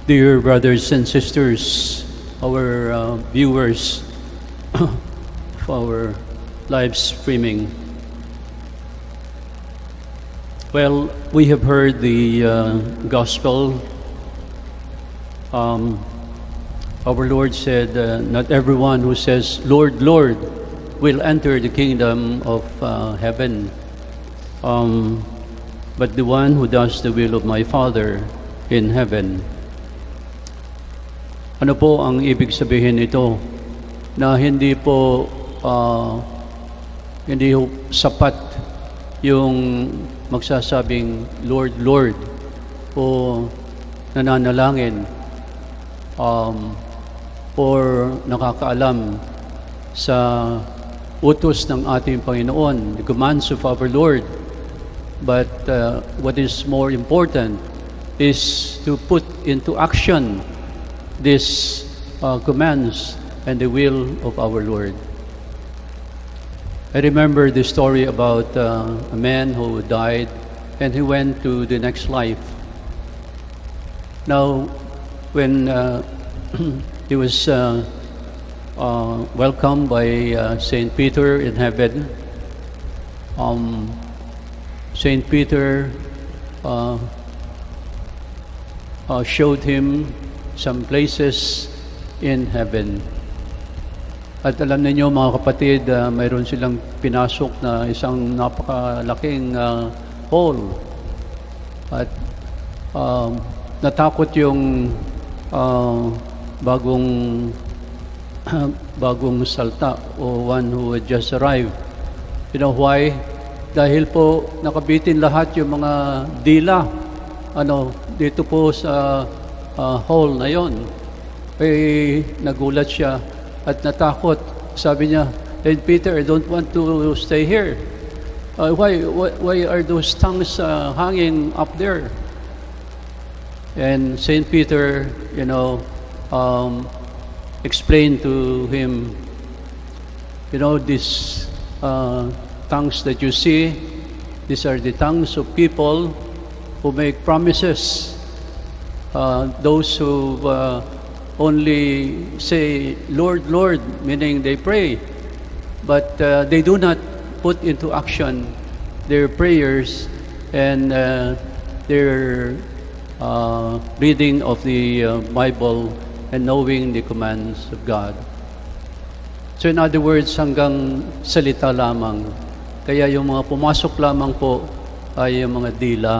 Dear brothers and sisters, our viewers of our live streaming, well, we have heard the gospel. Our Lord said, not everyone who says, Lord, Lord, will enter the kingdom of heaven, but the one who does the will of my Father in heaven. Ano po ang ibig sabihin nito? Na hindi po sapat yung magsasabing Lord, Lord o nananalangin or nakakaalam sa utos ng ating Panginoon, the commands of our Lord. But what is more important is to put into action these commands and the will of our Lord. I remember the story about a man who died and he went to the next life. Now, when he was welcomed by Saint Peter in heaven, Saint Peter showed him some places in heaven. At alam niyo mga kapatid, mayroon silang pinasok na isang napakalaking hall. At natakot yung bagong salta o one who had just arrived. You know why? Dahil po nakabitin lahat yung mga dila dito po sa hall na yon. Nagulat siya at natakot. Sabi niya, Saint Peter, I don't want to stay here. Why are those tongues hanging up there? And Saint Peter, explained to him, these tongues that you see, these are the tongues of people who make promises. Those who only say, Lord, Lord, meaning they pray, but they do not put into action their prayers and their reading of the Bible and knowing the commands of God. So in other words, hanggang salita lamang. Kaya yung mga pumasok lamang po ay yung mga dila.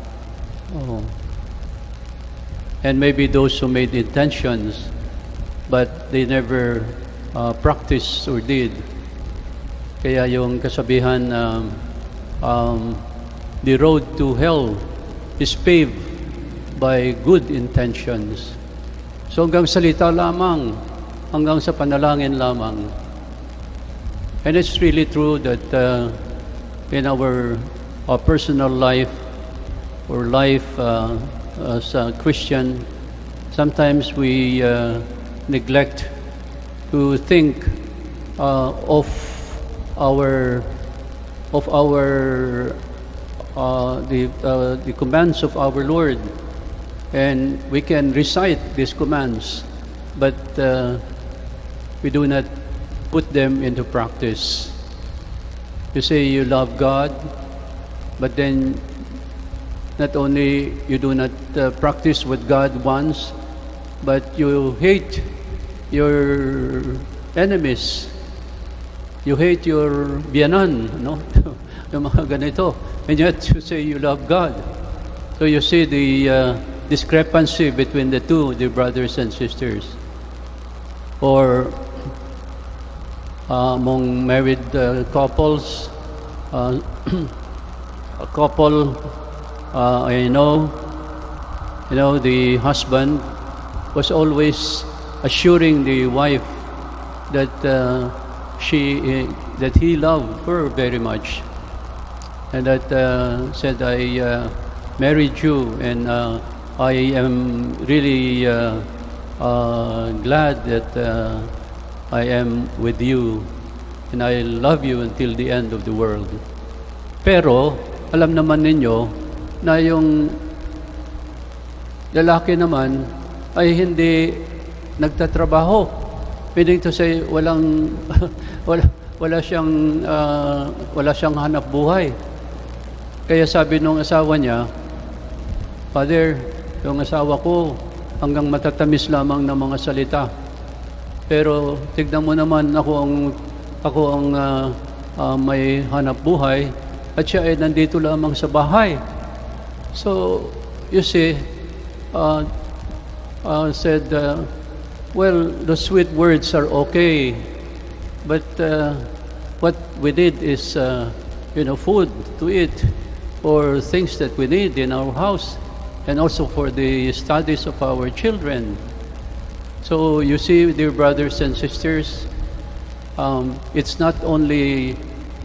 And maybe those who made intentions, but they never practiced or did. Kaya yung kasabihan, the road to hell is paved by good intentions. So hanggang salita lamang, hanggang sa panalangin lamang. And it's really true that in our personal life or life as a Christian, sometimes we neglect to think of the commands of our Lord, and we can recite these commands, but we do not put them into practice. You say you love God, but then not only you do not practice what God wants, but you hate your enemies. You hate your biyanan, yung mga ganito. And yet you say you love God. So you see the discrepancy between the two, the brothers and sisters. Or among married couples, a couple, I know, the husband was always assuring the wife that he loved her very much, and that said, I married you, and I am really glad that I am with you, and I love you until the end of the world. Pero alam naman ninyo na yung lalaki naman ay hindi nagtatrabaho. Meaning to say, walang wala siyang hanap buhay. Kaya sabi nung asawa niya, Father, yung asawa ko hanggang matatamis lamang ng mga salita. Pero tignan mo naman, ako ang may hanap buhay at siya ay nandito lamang sa bahay. So, you see, said, well, the sweet words are okay, but what we need is, food to eat or things that we need in our house and also for the studies of our children. So you see, dear brothers and sisters, it's not only,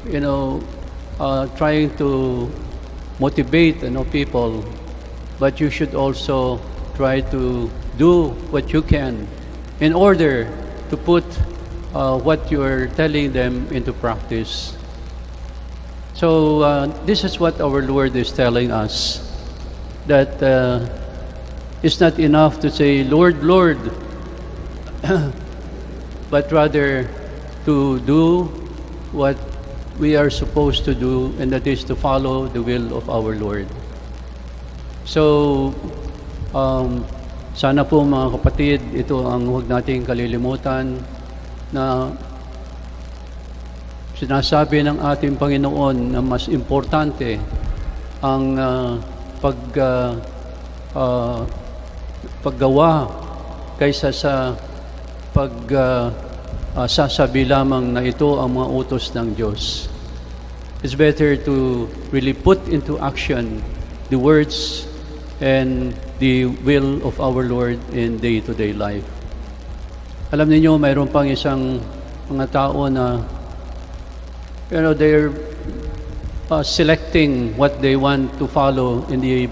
trying to motivate people, but you should also try to do what you can in order to put what you're telling them into practice. So this is what our Lord is telling us, that it's not enough to say, Lord, Lord, but rather to do what we are supposed to do, and that is to follow the will of our Lord. So, sana po mga kapatid, ito ang huwag nating kalilimutan, na sinasabi ng ating Panginoon na mas importante ang paggawa kaysa sa sasabi lamang na ito ang mga utos ng Diyos. It's better to really put into action the words and the will of our Lord in day-to-day life. Alam niyo, mayroon pang isang mga tao na they're selecting what they want to follow in the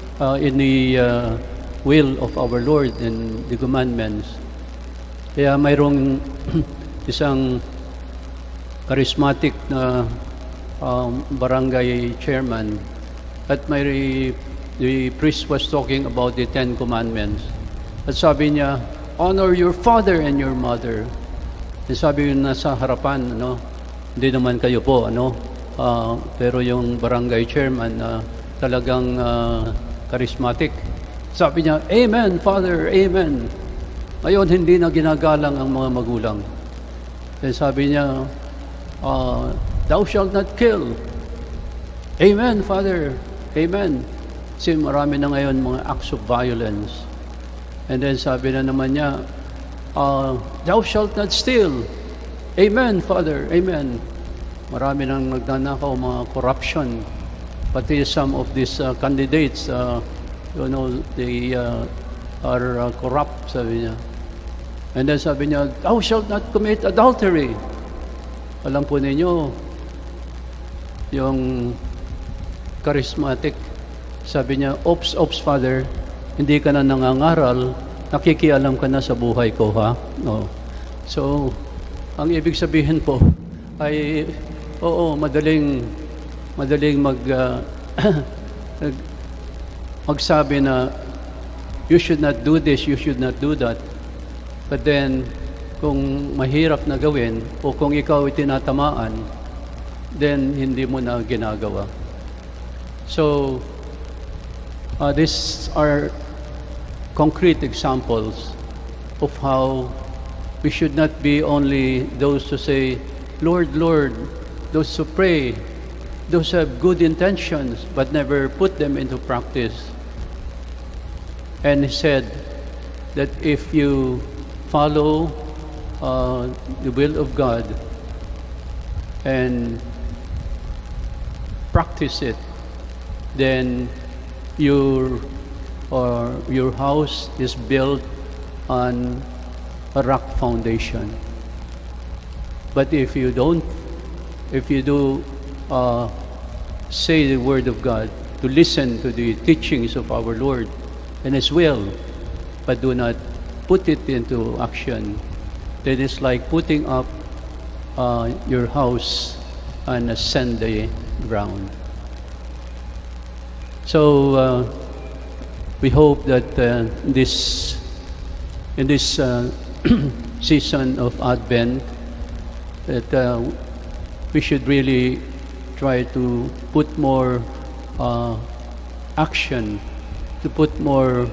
will of our Lord and the commandments. Kaya mayroong isang charismatic na barangay chairman, at the priest was talking about the 10 Commandments. At sabi niya, honor your father and your mother. At sabi yun nasa harapan, hindi naman kayo po, pero yung barangay chairman talagang charismatic. Sabi niya, Amen, Father, Amen. Ngayon, hindi na ginagalang ang mga magulang. Then sabi niya, thou shalt not kill. Amen, Father, Amen. Kasi marami na ngayon mga acts of violence. And then sabi na naman niya, thou shalt not steal. Amen, Father, Amen. Marami nang nagnanakaw, mga corruption. Pati some of these candidates, they are corrupt, sabi niya. And then sabi niya, thou shalt not commit adultery. Alam po ninyo, yung charismatic, sabi niya, Ops, Father, hindi ka na nangangaral, nakikialam ka na sa buhay ko, ha? No. So, ang ibig sabihin po ay, oo, madaling magsabi na you should not do this, you should not do that. But then, kung mahirap na gawin o kung ikaw ay tinatamaan, then hindi mo na ginagawa. So, these are concrete examples of how we should not be only those who say, Lord, Lord, those who pray, those who have good intentions but never put them into practice. And he said that if you follow the will of God and practice it, then your house is built on a rock foundation. But if you do say the word of God, to listen to the teachings of our Lord and His will, but do not put it into action, then it's like putting up your house on a sandy ground. So we hope that this in this season of Advent, that we should really try to put more action, to put more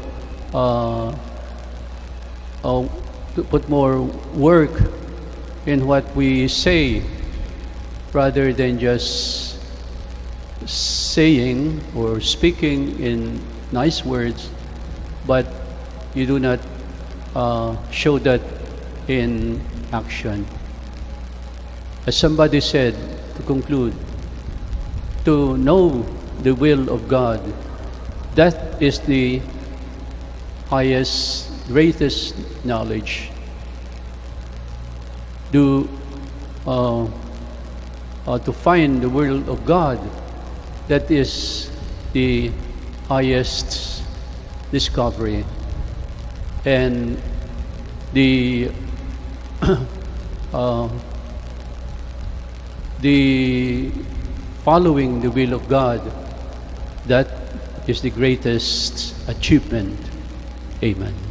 work in what we say, rather than just saying or speaking in nice words, but you do not show that in action. As somebody said, to conclude, to know the will of God, that is the highest, greatest knowledge. To find the will of God, that is the highest discovery. And the following the will of God, that is the greatest achievement. Amen.